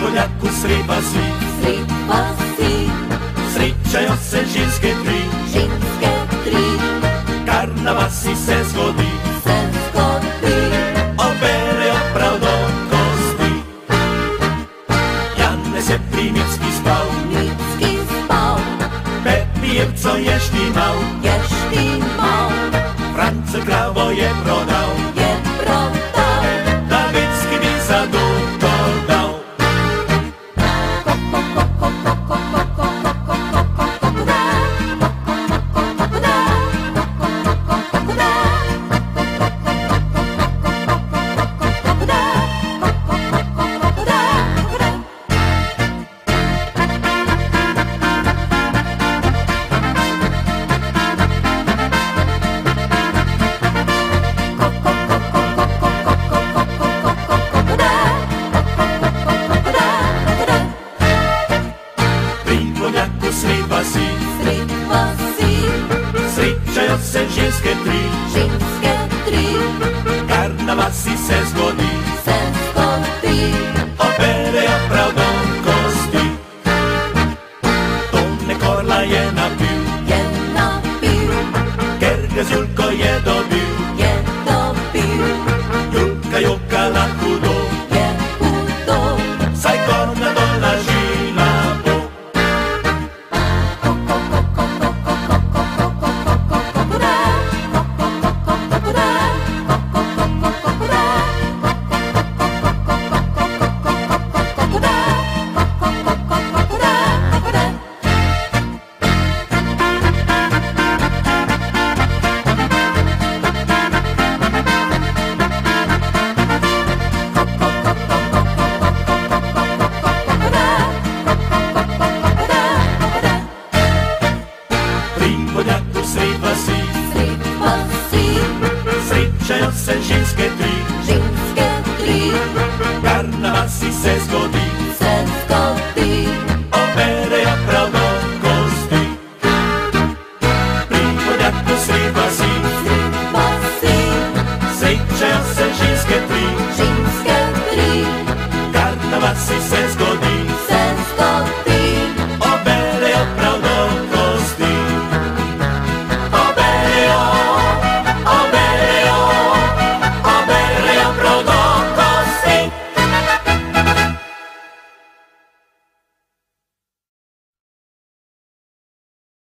Poljaku sriba si, sričajo se ženske tri, karnavasi se zgodi, oberejo prav do kosti. Janez je pri Micki spal, Pepijevco je štimal, France kravo je prodal, da Micki bi zaduto dal. Sriba si, sričajo se ženske tri, karnavasi se zgodi, oberejo prav do kosti. Tone Korla je napil, ker ga z Julko je dobil, Julka jokala hudo, saj Korna dolažila bo. Poljaku sriba si, sričajo se ženske